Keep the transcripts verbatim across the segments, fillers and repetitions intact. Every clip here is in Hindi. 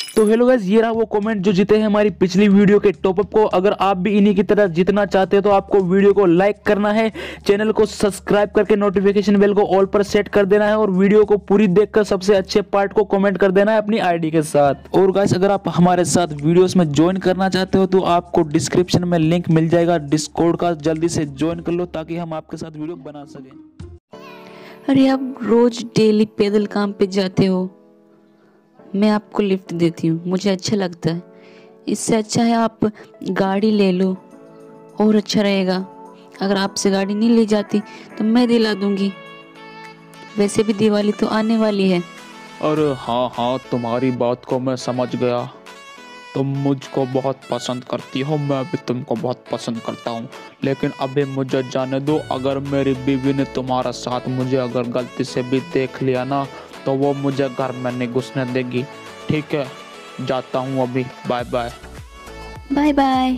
तो हेलो गाइस, ये रहा वो कमेंट जो जीते हैं हमारी पिछली वीडियो के टॉपअप को। अगर आप भी इन्हीं की तरह जीतना चाहते हैं तो आपको वीडियो को लाइक करना है, चैनल को सब्सक्राइब करके नोटिफिकेशन बेल को ऑल पर सेट कर देना है और वीडियो को पूरी देखकर सबसे अच्छे पार्ट को कमेंट कर देना है अपनी आईडी के साथ। और गाइस, अगर आप हमारे साथ वीडियोस में ज्वाइन करना चाहते हो तो आपको डिस्क्रिप्शन में लिंक मिल जाएगा डिस्कॉर्ड का, जल्दी से ज्वाइन कर लो ताकि हम आपके साथ वीडियो बना सकें। अरे आप रोज डेली पैदल काम पे जाते हो, मैं आपको लिफ्ट देती हूँ, मुझे अच्छा लगता है। इससे अच्छा है आप गाड़ी ले लो और अच्छा रहेगा। अगर आपसे गाड़ी नहीं ली जाती तो मैं दिला दूंगी। वैसे भी दिवाली तो आने वाली है। अरे हाँ हाँ, तुम्हारी बात को मैं समझ गया। तुम मुझको बहुत पसंद करती हो, मैं भी तुमको बहुत पसंद करता हूँ, लेकिन अभी मुझे जाने दो। अगर मेरी बीवी ने तुम्हारा साथ मुझे अगर गलती से भी देख लिया ना तो वो मुझे घर में नहीं घुसने देगी। ठीक है, जाता हूँ अभी, बाय बाय। Bye bye.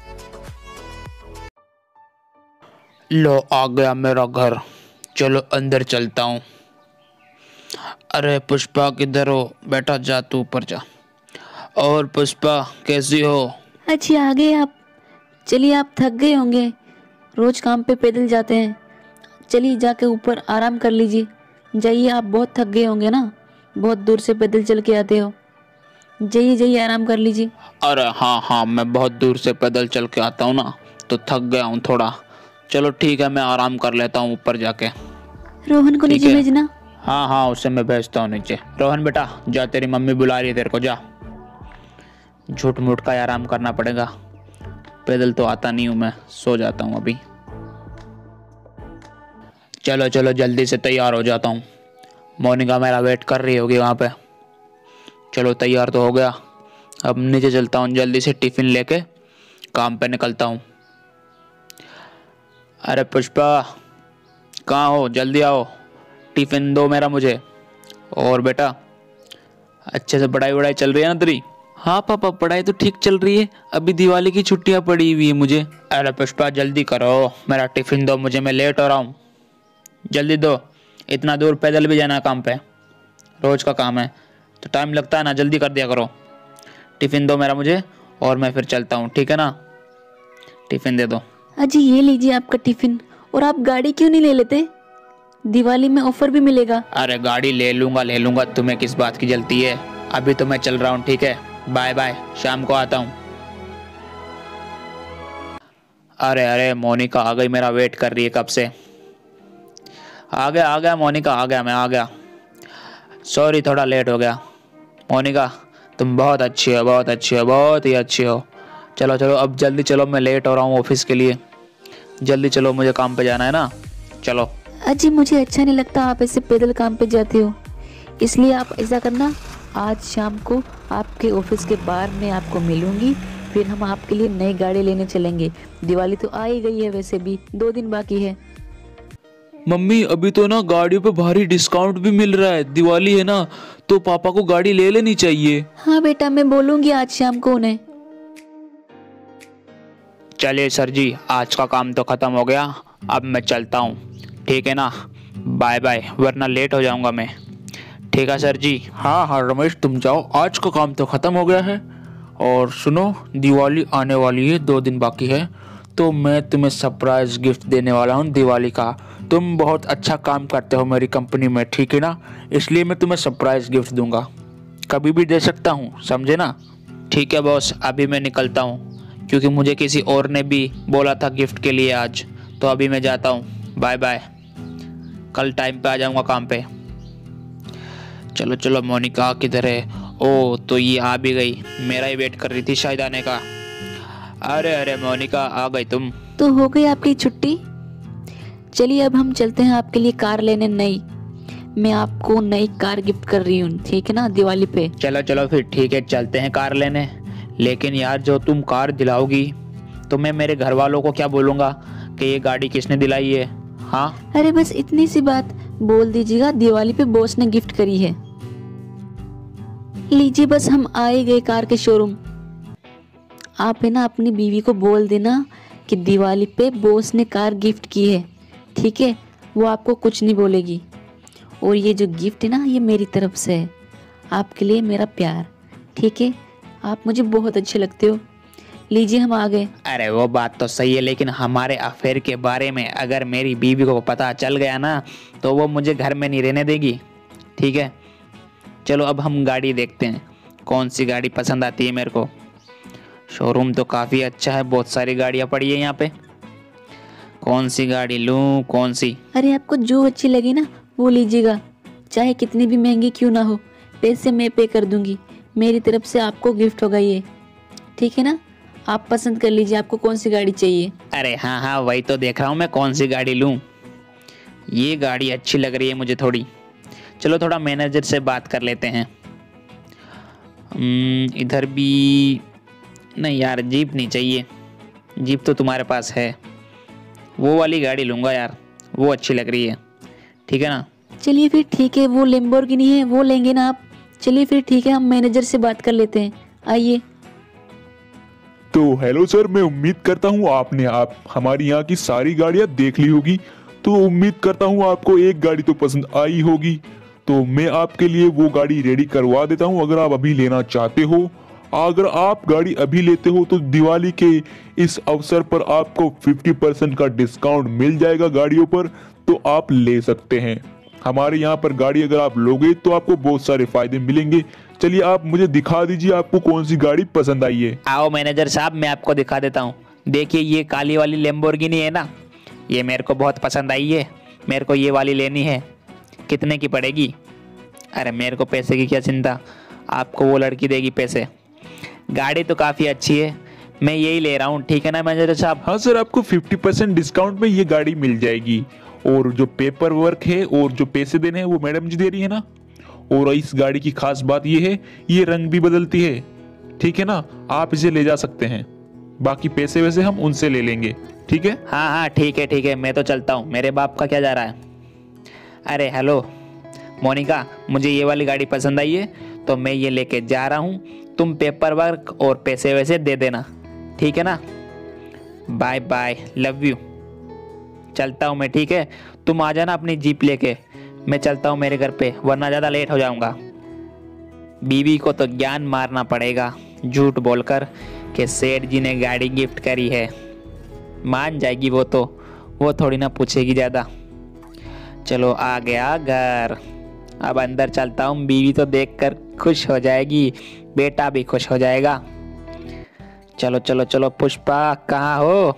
लो, आ गया मेरा घर, चलो अंदर चलता हूँ। अरे पुष्पा किधर हो? बेटा जा, तू ऊपर जा। और पुष्पा कैसी हो? अच्छी आ गए आप। चलिए, आप थक गए होंगे, रोज काम पे पैदल जाते हैं। चलिए जाके ऊपर आराम कर लीजिए। जाइए, आप बहुत थक गए होंगे ना, बहुत दूर से पैदल चल के आते हो। जाइए जाइए, आराम कर लीजिए। अरे हाँ हाँ, मैं बहुत दूर से पैदल चल के आता हूँ ना तो थक गया हूँ थोड़ा। चलो ठीक है, मैं आराम कर लेता हूँ ऊपर जाके। रोहन को नीचे भेजना। हाँ हाँ, उसे मैं भेजता हूँ नीचे। रोहन बेटा जा, तेरी मम्मी बुला रही है तेरे को, जा। झूठ मूठ का आराम करना पड़ेगा, पैदल तो आता नहीं हूँ मैं, सो जाता हूँ अभी। चलो चलो जल्दी से तैयार हो जाता हूँ, मोनिका मेरा वेट कर रही होगी वहाँ पे। चलो तैयार तो हो गया, अब नीचे चलता हूँ, जल्दी से टिफिन लेके काम पे निकलता हूँ। अरे पुष्पा कहाँ हो? जल्दी आओ, टिफिन दो मेरा मुझे। और बेटा अच्छे से पढ़ाई वढ़ाई चल रही है ना तेरी? हाँ पापा, पढ़ाई तो ठीक चल रही है, अभी दिवाली की छुट्टियां पड़ी हुई है मुझे। अरे पुष्पा जल्दी करो, मेरा टिफिन दो मुझे, मैं लेट हो रहा हूँ। जल्दी दो, इतना दूर पैदल भी जाना है काम पे, रोज का काम है तो टाइम लगता है ना, जल्दी कर दिया करो। टिफिन दो मेरा मुझे और मैं फिर चलता हूँ, ठीक है ना? टिफिन दे दो। अजी ये लीजिए आपका टिफिन। और आप गाड़ी क्यों नहीं ले लेते? दिवाली में ऑफर भी मिलेगा। अरे गाड़ी ले लूंगा ले लूंगा, तुम्हें किस बात की जल्दी है? अभी तो मैं चल रहा हूँ, ठीक है, बाय बाय, शाम को आता हूँ। अरे अरे मोनिका आ गई, मेरा वेट कर रही है कब से। आ गया आ गया मोनिका, आ गया, मैं आ गया। सॉरी थोड़ा लेट हो गया। मोनिका तुम बहुत अच्छी हो, बहुत अच्छी हो, बहुत ही अच्छी हो। चलो चलो अब जल्दी चलो, मैं लेट हो रहा हूँ ऑफिस के लिए, जल्दी चलो, मुझे काम पे जाना है ना, चलो। अजी मुझे अच्छा नहीं लगता आप ऐसे पैदल काम पे जाते हो, इसलिए आप ऐसा करना, आज शाम को आपके ऑफिस के बाहर मैं आपको मिलूंगी, फिर हम आपके लिए नई गाड़ी लेने चलेंगे। दिवाली तो आ ही गई है, वैसे भी दो दिन बाकी है। मम्मी अभी तो ना गाड़ियों पे भारी डिस्काउंट भी मिल रहा है, दिवाली है ना तो पापा को गाड़ी ले लेनी चाहिए। हाँ बेटा, मैं बोलूंगी आज शाम को उन्हें। चलिए सर जी, आज का काम तो खत्म हो गया, अब मैं चलता हूँ, ठीक है ना? बाय बाय, वरना लेट हो जाऊंगा मैं। ठीक है सर जी। हाँ हाँ रमेश, तुम जाओ, आज का काम तो ख़त्म हो गया है। और सुनो, दिवाली आने वाली है, दो दिन बाकी है, तो मैं तुम्हें सरप्राइज गिफ्ट देने वाला हूँ दिवाली का। तुम बहुत अच्छा काम करते हो मेरी कंपनी में, ठीक है ना? इसलिए मैं तुम्हें सरप्राइज गिफ्ट दूंगा, कभी भी दे सकता हूँ, समझे ना? ठीक है बॉस, अभी मैं निकलता हूँ क्योंकि मुझे किसी और ने भी बोला था गिफ्ट के लिए आज, तो अभी मैं जाता हूँ, बाय बाय, कल टाइम पे आ जाऊँगा काम पे। चलो चलो, मोनिका किधर है? ओ तो ये आ भी गई, मेरा ही वेट कर रही थी शायद आने का। अरे अरे मोनिका आ गई तुम? तो हो गई आपकी छुट्टी? चलिए अब हम चलते हैं आपके लिए कार लेने नई। मैं आपको नई कार गिफ्ट कर रही हूँ, ठीक है ना, दिवाली पे। चलो चलो फिर ठीक है, चलते हैं कार लेने। लेकिन यार जो तुम कार दिलाओगी तो मैं मेरे घर वालों को क्या बोलूँगा कि ये गाड़ी किसने दिलाई है? हाँ अरे बस इतनी सी बात बोल दीजिएगा, दिवाली पे बॉस ने गिफ्ट करी है। लीजिए, बस हम आए गए कार के शोरूम। आप है ना अपनी बीवी को बोल देना कि दिवाली पे बॉस ने कार गिफ्ट की है, ठीक है? वो आपको कुछ नहीं बोलेगी। और ये जो गिफ्ट है ना, ये मेरी तरफ से है, आपके लिए मेरा प्यार, ठीक है, आप मुझे बहुत अच्छे लगते हो। लीजिए, हम आ गए। अरे वो बात तो सही है, लेकिन हमारे अफेयर के बारे में अगर मेरी बीवी को पता चल गया ना तो वो मुझे घर में नहीं रहने देगी। ठीक है, चलो अब हम गाड़ी देखते हैं, कौन सी गाड़ी पसंद आती है मेरे को। शोरूम तो काफ़ी अच्छा है, बहुत सारी गाड़ियाँ पड़ी है यहाँ पे। कौन सी गाड़ी लूँ, कौन सी? अरे आपको जो अच्छी लगे ना वो लीजिएगा, चाहे कितनी भी महंगी क्यों ना हो। पैसे मैं पे कर दूंगी, मेरी तरफ से आपको गिफ्ट होगा ये, ठीक है ना? आप पसंद कर लीजिए, आपको कौन सी गाड़ी चाहिए। अरे हाँ हाँ, वही तो देख रहा हूँ मैं, कौन सी गाड़ी लूँ। ये गाड़ी अच्छी लग रही है मुझे थोड़ी। चलो थोड़ा मैनेजर से बात कर लेते हैं। हम्म, इधर भी नहीं यार, जीप नहीं चाहिए, जीप तो तुम्हारे पास है। वो वाली गाड़ी लूँगा यार, वो अच्छी लग रही है, ठीक है ना? चलिए फिर ठीक है, वो लैम्बोर्गिनी है, वो लेंगे ना आप? चलिए फिर ठीक है, हम मैनेजर से बात कर लेते हैं, आइए। तो हेलो सर, मैं उम्मीद करता हूँ आपने आप हमारी यहाँ की सारी गाड़ियाँ देख ली होगी। तो उम्मीद करता हूँ आपको एक गाड़ी तो पसंद आई होगी। तो मैं आपके लिए वो गाड़ी रेडी करवा देता हूँ अगर आप अभी लेना चाहते हो। अगर आप गाड़ी अभी लेते हो तो दिवाली के इस अवसर पर आपको पचास परसेंट का डिस्काउंट मिल जाएगा गाड़ियों पर, तो आप ले सकते हैं। हमारे यहाँ पर गाड़ी अगर आप लोगे तो आपको बहुत सारे फायदे मिलेंगे। चलिए आप मुझे दिखा दीजिए आपको कौन सी गाड़ी पसंद आई है। आओ मैनेजर साहब, मैं आपको दिखा देता हूँ। देखिए ये काली वाली लैम्बोर्गिनी है ना, ये मेरे को बहुत पसंद आई है, मेरे को ये वाली लेनी है। कितने की पड़ेगी? अरे मेरे को पैसे की क्या चिंता, आपको वो लड़की देगी पैसे। गाड़ी तो काफ़ी अच्छी है, मैं यही ले रहा हूँ, ठीक है ना मैनेजर साहब? हाँ सर, आपको पचास परसेंट डिस्काउंट में ये गाड़ी मिल जाएगी। और जो पेपर वर्क है और जो पैसे देने हैं वो मैडम जी दे रही है ना। और इस गाड़ी की खास बात ये है, ये रंग भी बदलती है, ठीक है ना? आप इसे ले जा सकते हैं, बाकी पैसे वैसे हम उनसे ले लेंगे, ठीक है? हाँ हाँ ठीक है ठीक है, मैं तो चलता हूँ, मेरे बाप का क्या जा रहा है। अरे हेलो मोनिका, मुझे ये वाली गाड़ी पसंद आई है तो मैं ये लेके जा रहा हूँ, तुम पेपर वर्क और पैसे वैसे दे देना, ठीक है ना? Bye bye, love you. चलता हूँ मैं, ठीक है? तुम आ जाना अपनी जीप लेके, मैं चलता हूँ मेरे घर पे, वरना ज़्यादा लेट हो जाऊँगा। बीवी को तो ज्ञान मारना पड़ेगा झूठ बोलकर कि सेठ जी ने गाड़ी गिफ्ट करी है। मान जाएगी वो तो, वो थोड़ी ना पूछेगी ज़्यादा। चलो आ गया घर, अब अंदर चलता हूँ, बीवी तो देखकर खुश हो जाएगी, बेटा भी खुश हो जाएगा। चलो चलो चलो, पुष्पा कहाँ हो?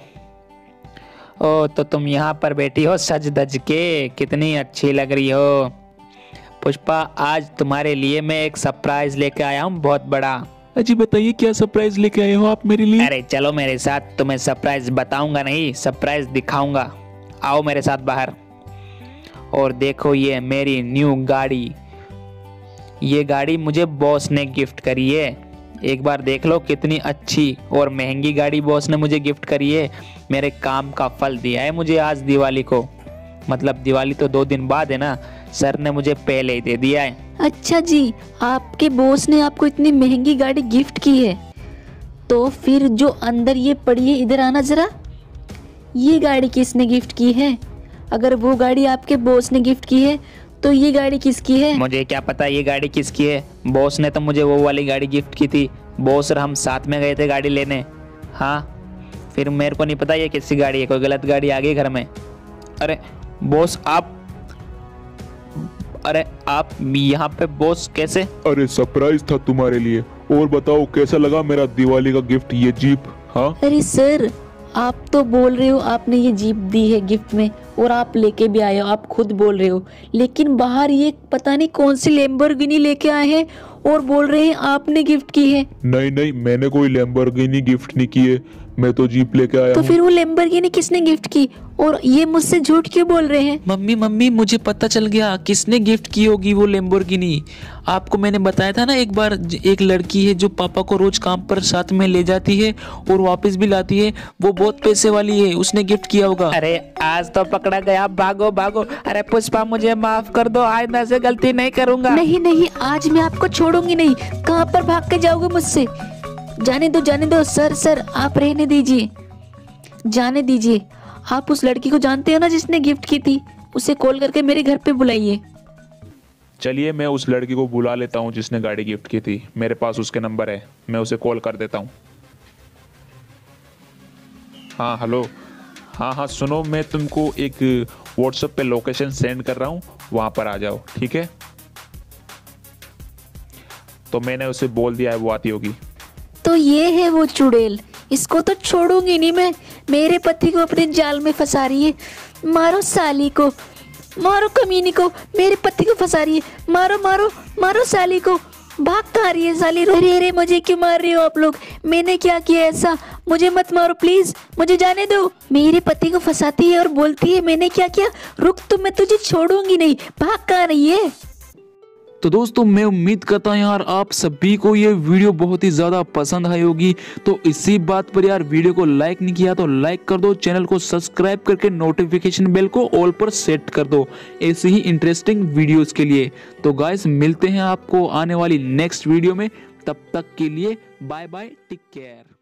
ओ तो तुम यहाँ पर बैठी हो सज धज के, कितनी अच्छी लग रही हो। पुष्पा, आज तुम्हारे लिए मैं एक सरप्राइज लेके आया हूँ, बहुत बड़ा। अजी बताइए, क्या सरप्राइज लेके आए हो आप मेरे लिए? अरे चलो मेरे साथ, तुम्हें सरप्राइज बताऊंगा नहीं, सरप्राइज दिखाऊंगा। आओ मेरे साथ बाहर। और देखो ये मेरी न्यू गाड़ी, ये गाड़ी मुझे बॉस ने गिफ्ट करी है। एक बार देख लो कितनी अच्छी और महंगी गाड़ी बॉस ने मुझे गिफ्ट करी है। मेरे काम का फल दिया है मुझे आज दिवाली को, मतलब दिवाली तो दो दिन बाद है ना, सर ने मुझे पहले ही दे दिया है। अच्छा जी, आपके बॉस ने आपको इतनी महंगी गाड़ी गिफ्ट की है, तो फिर जो अंदर ये पड़ी है, इधर आना जरा। ये गाड़ी किसने गिफ्ट की है? अगर वो गाड़ी आपके बॉस ने गिफ्ट की है तो ये गाड़ी किसकी है? मुझे क्या पता ये गाड़ी किसकी है, बॉस ने तो मुझे वो वाली गाड़ी गिफ्ट की थी। बॉस और हम साथ में गए थे गाड़ी लेने। हाँ, फिर मेरे को नहीं पता ये किसकी गाड़ी है, कोई गलत गाड़ी आ गई घर में। अरे बॉस आप, अरे आप यहाँ पे बॉस कैसे? अरे सरप्राइज था तुम्हारे लिए। और बताओ कैसा लगा मेरा दिवाली का गिफ्ट, ये जीप? हाँ अरे सर, आप तो बोल रहे हो आपने ये जीप दी है गिफ्ट में, और आप लेके भी आए हो, आप खुद बोल रहे हो, लेकिन बाहर ये पता नहीं कौन सी लैम्बोर्गिनी लेके आए हैं और बोल रहे हैं आपने गिफ्ट की है। नहीं नहीं, मैंने कोई लैम्बोर्गिनी गिफ्ट नहीं की है, मैं तो जीप लेके आया तो हूँ। फिर वो लैम्बोर्गिनी किसने गिफ्ट की, और ये मुझसे झूठ क्यों बोल रहे हैं? मम्मी मम्मी मुझे पता चल गया किसने गिफ्ट की होगी वो लैम्बोर्गिनी। आपको मैंने बताया था ना एक बार, एक लड़की है जो पापा को रोज काम पर साथ में ले जाती है और वापस भी लाती है, वो बहुत पैसे वाली है, उसने गिफ्ट किया होगा। अरे आज तो पकड़ा गया, भागो भागो। अरे पुष्पा मुझे माफ कर दो, आइंदा से गलती नहीं करूंगा। नहीं नहीं, आज मैं आपको छोड़ूंगी नहीं। कहाँ पर भाग के जाओगे मुझसे? जाने दो जाने दो सर, सर आप रहने दीजिए, जाने दीजिए। आप उस लड़की को जानते हो ना जिसने गिफ्ट की थी, उसे कॉल करके मेरे घर पे बुलाइए। चलिए मैं उस लड़की को बुला लेता हूँ जिसने गाड़ी गिफ्ट की थी, मेरे पास उसके नंबर है, मैं उसे कॉल कर देता हूँ। हाँ हेलो, हाँ हाँ सुनो, मैं तुमको एक व्हाट्सएप पे लोकेशन सेंड कर रहा हूँ, वहाँ पर आ जाओ, ठीक है। तो मैंने उसे बोल दिया है, वो आती होगी। तो ये है वो चुड़ैल, इसको तो छोड़ूंगी नहीं मैं। मेरे पति को अपने जाल में फंसा रही है। मारो साली को, मारो कमीनी को, मेरे पति को फंसा रही है। मारो मारो मारो साली को। भाग कहाँ रही है साली? अरे अरे मुझे क्यों मार रहे हो आप लोग? मैंने क्या किया ऐसा? मुझे मत मारो प्लीज, मुझे जाने दो। मेरे पति को फंसाती है और बोलती है मैंने क्या किया। रुक तो, मैं तुझे छोड़ूंगी नहीं। भाग कहाँ रही है? तो दोस्तों मैं उम्मीद करता हूँ यार आप सभी को ये वीडियो बहुत ही ज़्यादा पसंद आई होगी। तो इसी बात पर यार वीडियो को लाइक नहीं किया तो लाइक कर दो, चैनल को सब्सक्राइब करके नोटिफिकेशन बेल को ऑल पर सेट कर दो ऐसे ही इंटरेस्टिंग वीडियोस के लिए। तो गाइस मिलते हैं आपको आने वाली नेक्स्ट वीडियो में, तब तक के लिए बाय बाय, टेक केयर।